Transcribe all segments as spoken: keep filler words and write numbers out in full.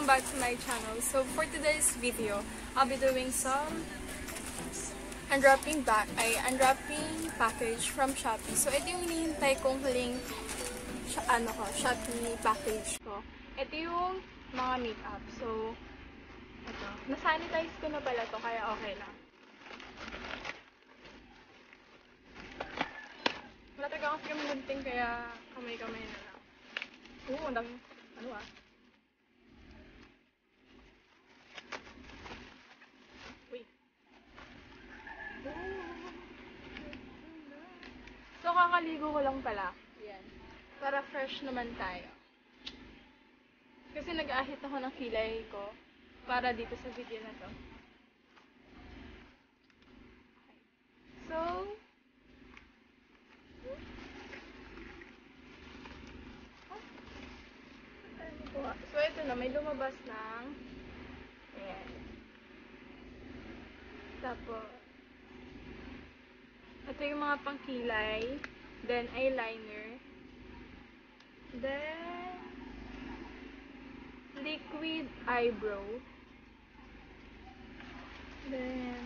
welcome back to my channel. So for today's video, I'll be doing some unwrapping back, ay unwrapping package from Shopee. So ito yung hinihintay kong huling ano ko, Shopee package ko. Ito yung mga makeup. So ito, na-sanitize ko na pala to kaya okay lang. Wala talaga kasi kami gunting kaya kamay-kamay na lang. Oo, ang dami. Ano ah? Wait. So, kakaligo ko lang pala. Yan. Para fresh naman tayo. Kasi nag-ahit ako ng kilay ko para dito sa video na to. So, so ito na, may lumabas ng ayan. Tapos, ito yung mga pangkilay, then eyeliner, then liquid eyebrow, then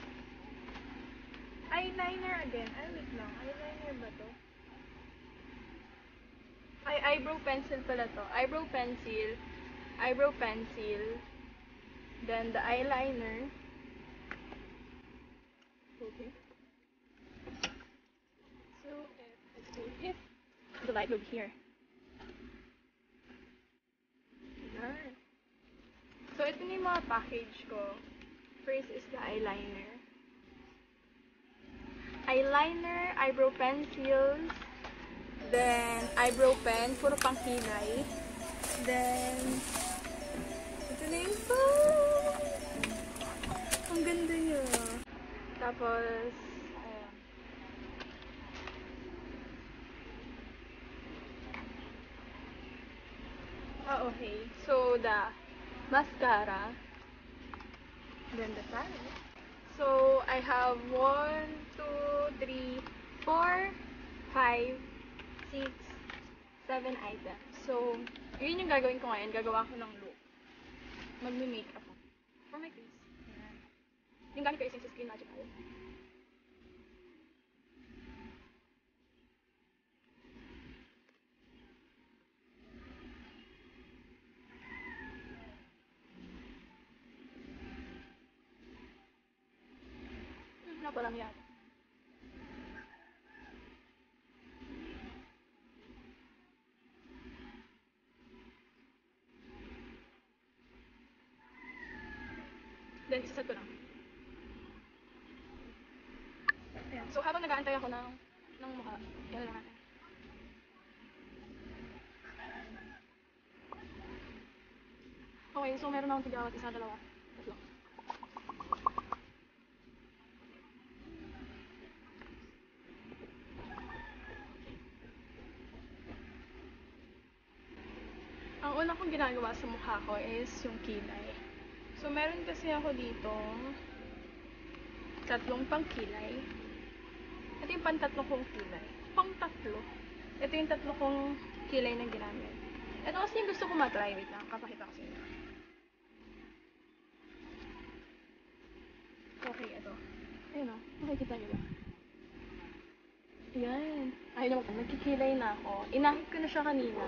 eyeliner again. Ay, wait lang. Eyeliner ba to? Ay, eyebrow pencil pala to. Eyebrow pencil, eyebrow pencil, then the eyeliner. Okay. So, if, if the light will be here. Yan. So, ito na yung mga package ko. First is the eyeliner. Eyeliner, eyebrow pencils, then eyebrow pen, puro pang kilay. Then, ito na yung phone! Ang ganda niya. Tapos, ayan. Ah, okay. So, the mascara. Then the palette. So, I have one, two, three, four, five, six, seven items. So, yun yung gagawin ko ngayon. Gagawa ko ng look. Magme-makeup ako. For my face. Ayan. Yung gamit ko is yung Skin Magical. Hmm, na pa lang yan. Then, isasad ko lang. Ayan. So, habang nag-aantay ako ng, ng mukha, yan lang natin. Okay, so meron akong tigawat, isa, dalawa, tatlo. Ang una kong ginagawa sa mukha ko is yung kilay. So, meron kasi ako dito tatlong pangkilay. Ito yung pantatlo kong kilay. Pang tatlo. Ito yung tatlo kong kilay na ginamit. Ito kasi yung gusto ko matry. Wait lang, kapakita ko sa inyo. Okay, ito. Ayun o, makikita nyo ba? Ayan. Ayun naman, nagkikilay na ako. Inahit ko na siya kanina.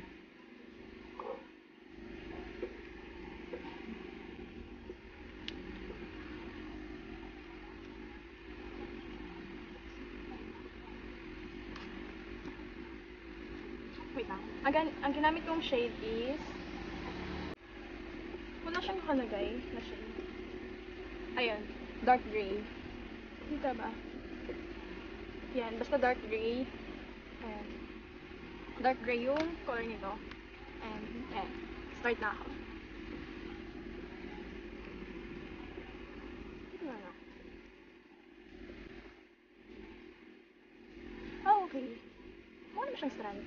Wait lang. Ang, ang ginamit kong shade is wala siyang nakalagay na shade. Ayun. Dark gray. Kita ba? Yan. Basta dark gray. Ayan. Dark gray yung color nito. And, ayan. Start na ako. Ito na lang. Oh, okay. Mukha naman siyang strand.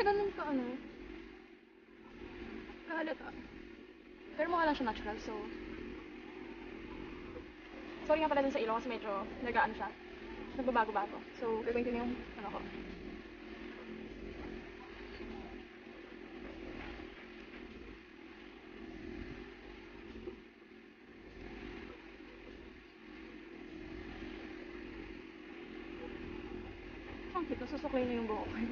siya ganun ka, ano, kahalata. Pero mukha lang siya natural, so... Sorry nga pala dun sa ilong kasi medyo nag-ano siya. Nagbabago-bago. So, gagawin ko na yung ano ko. Ang cute, nasusuklay na yung buhok ko.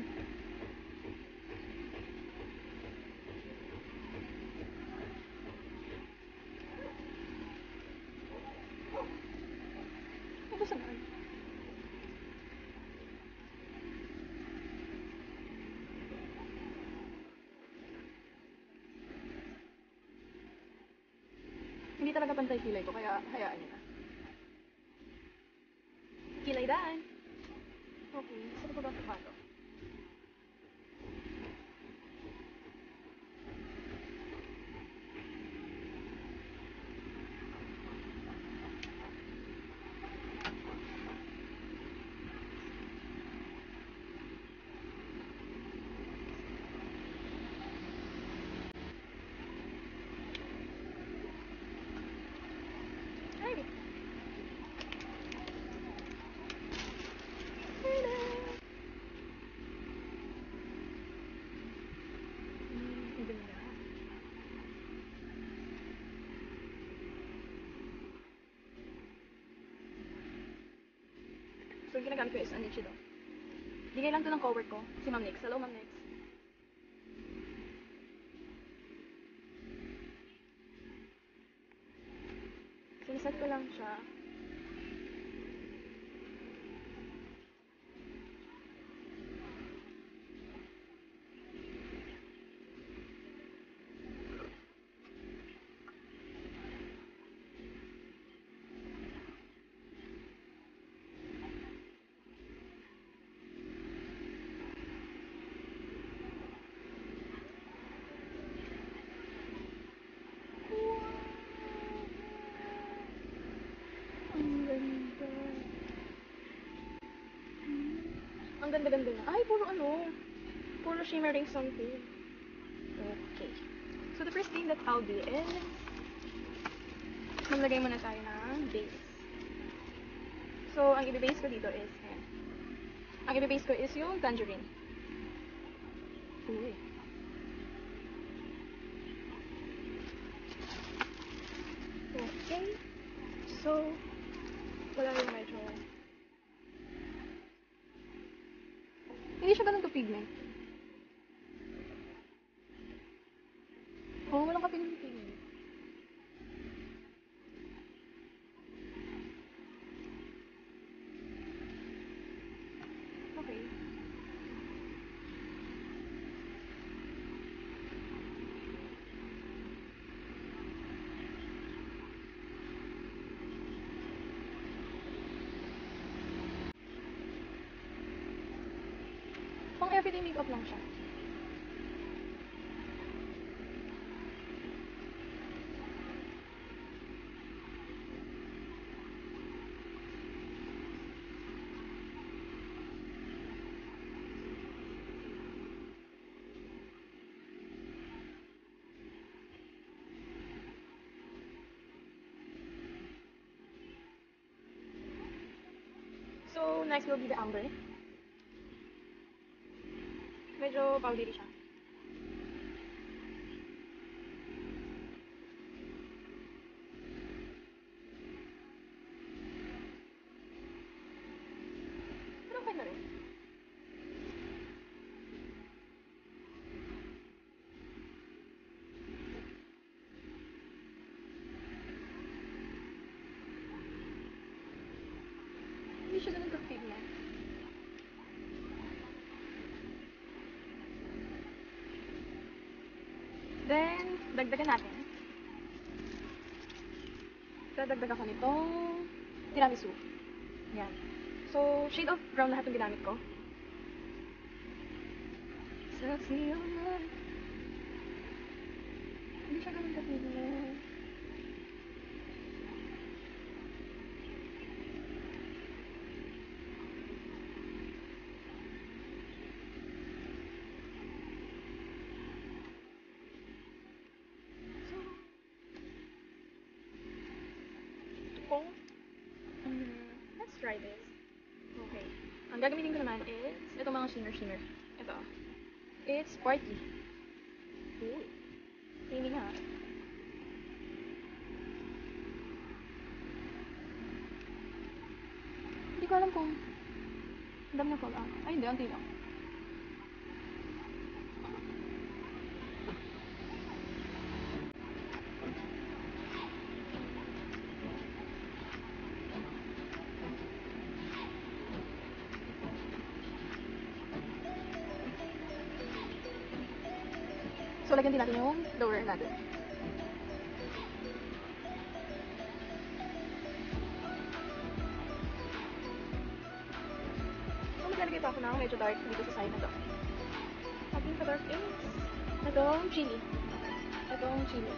Ito saan? Hindi talaga pantay kilay ko, kaya hayaan niyo na. Kilay daan! Okay, saan ko ba ito? Ay! Ang ganda. So, yung ginagamit ko is ano siya. Bigay lang to ng cowork ko, si Ma'am Nix. Hello, Ma'am Nix. Siniset ko lang siya. Ang ganda. Ang ganda-ganda na. Ay, puro ano. Puro shimmering something. Okay. So, the first thing that I'll do is maglagay muna tayo ng base. So, ang i-base ko dito is, ayan. Ang i-base ko is yung tangerine. Uy. Okay. So, wala yung medyo... Hindi siya ganun ka-pigment. Oo, oh, walang ka-pigment. Okay. Pang everyday makeup lang siya. So, next will be the amber. Medyo powdery siya. Pero okay na rin. Hindi siya ganun ka-pigment. Then, dagdagan natin. Dadagdag ako nitong tiramisu. Yan. So, shade of brown lahat ng ginamit ko. Sexy naman. Hindi siya ganun ka-pigment. gagamitin ko naman is, ito mga shimmer-shimmer. Ito. It's Sparkly. Ooh. Hindi nga. Hindi ko alam kung dam na pag ano. Ay, hindi. Anti lang. So, lagyan din natin yung lower natin. So, maglalagay pa ako ng medyo dark dito sa side na to. Ating pa-dark is itong chili. Itong chili.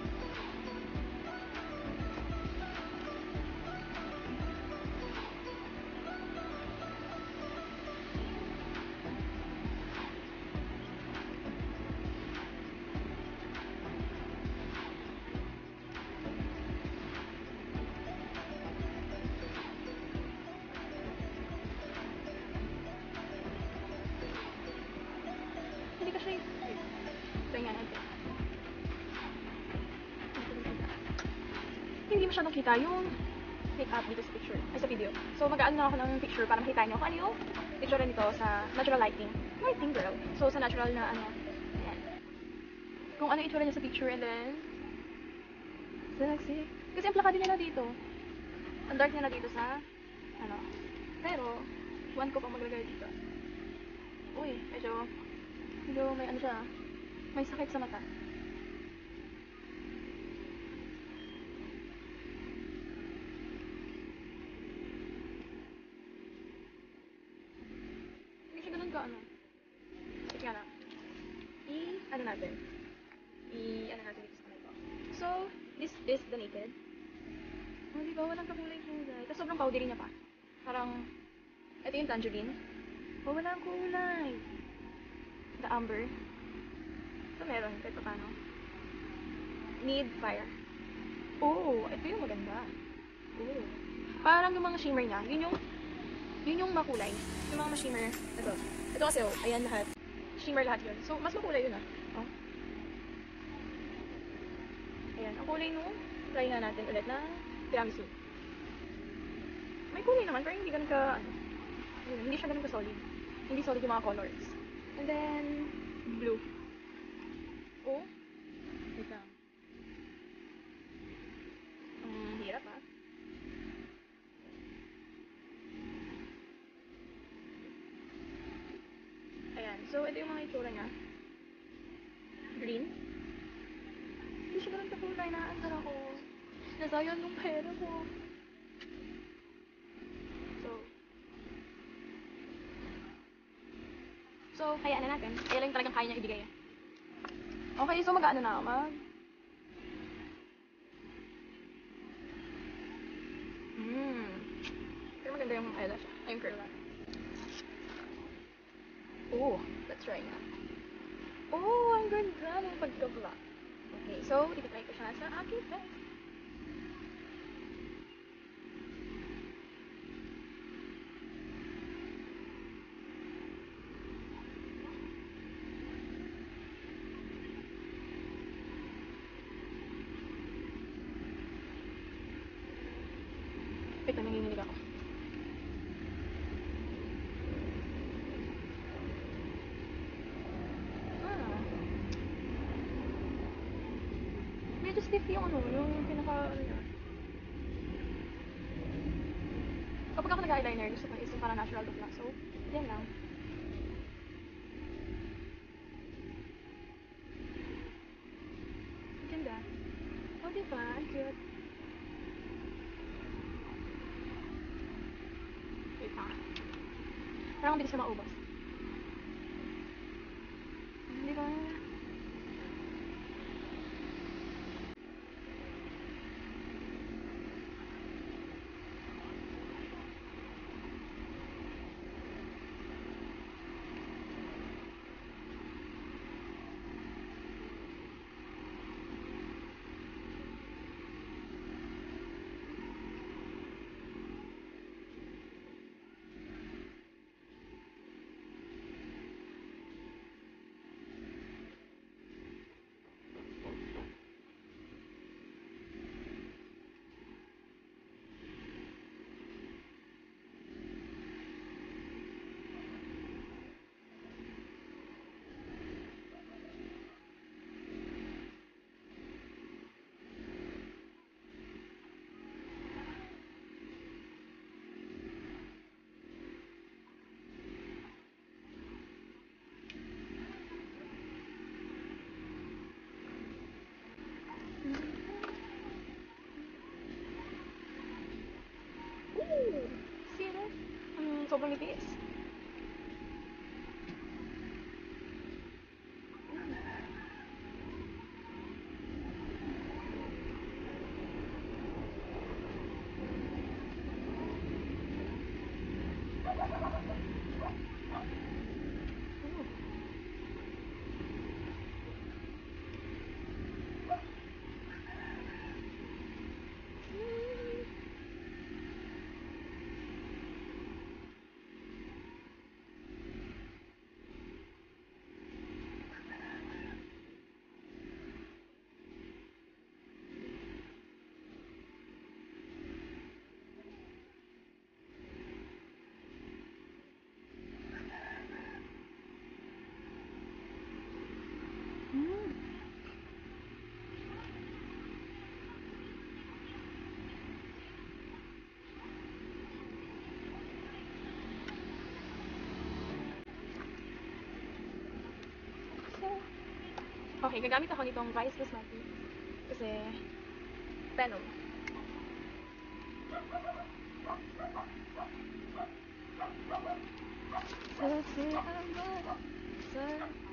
Hindi kasi, try nga natin. Hindi masyadong kita yung make-up dito sa picture, ay sa video. So, mag-aan na ako ng picture para makita nyo kung ano yung picture nito sa natural lighting. Lighting, girl. So, sa natural na ano, ayan. Kung ano yung itsura niya sa picture, and then, sexy. Kasi ang plaka din nila dito. Ang dark niya na dito sa, ano, pero, one ko pang maglagay dito. Uy, medyo, medyo may ano siya, may sakit sa mata. Hindi siya ganun ka, ano. Sige nga na. I, ano natin. I, ano natin dito sa kanito. So, this is the naked. Oh, diba? Walang kakulay-kulay. Tapos sobrang powdery niya pa. Parang, ito yung tangerine. Oh, walang kulay. The amber. Ito meron, kahit pa paano. Need fire. Oh, ito yung maganda. Oh. Parang yung mga shimmer niya, yun yung, yun yung makulay. Yung mga shimmer, ito. Ito kasi, oh, ayan lahat. Shimmer lahat yun. So, mas makulay yun, ah. Oh. Ayan, ang kulay nung, try nga natin ulit na tiramisu. May kulay naman, pero hindi ganun ka, ano, hindi siya ganun ka solid. Hindi solid yung mga colors. And then, blue. Oh, wait lang. Ang hirap, ah. Ayan, so ito yung mga itsura niya. Green. Hindi siya ganun kakulay, naaasar ako. Nasayang nung pera ko. So, so, hayaan na natin. Kaya lang talagang kaya niya ibigay. Okay, so mag-ano na ako, mag... Hmm. Pero maganda yung eyelash. Ay, yung curl line. Oh, let's try nga. Oh, ang ganda ng pagka-black. Okay, so, ititry ko siya sa aking face. Ito, nanginginig ako. Ah. Medyo stiff yung ano, yung pinaka, ano niya. Kapag ako nag-eyeliner, gusto ko is yung parang natural look lang. So, yan lang. Ganda. Oh, diba? Ang cute. Wait lang. Parang bilis na maubos. Diba? sobrang nipis. Mm. So, okay, gagamit ako nitong Vice Cosmetics. Kasi, Venom. Sasalamat sa...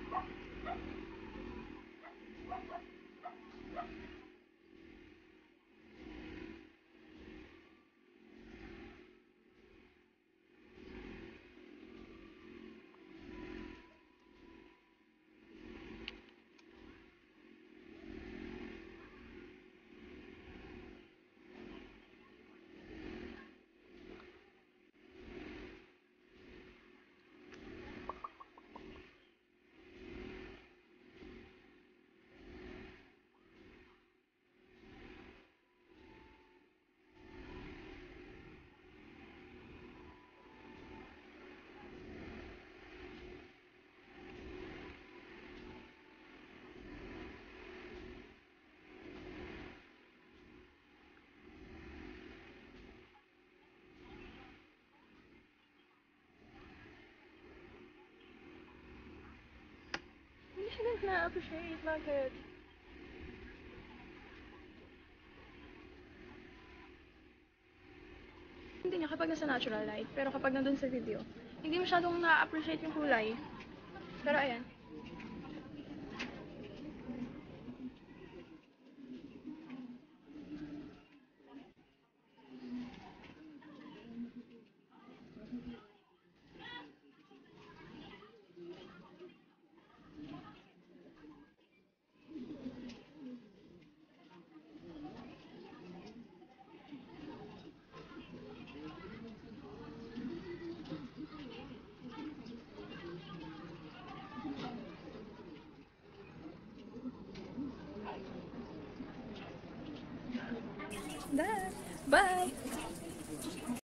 Hindi siya guys na-appreciate. Bakit? Hindi niya kapag nasa natural light. Pero kapag nandun sa video, hindi masyadong na-appreciate yung kulay. Pero ayan. Bye! Bye!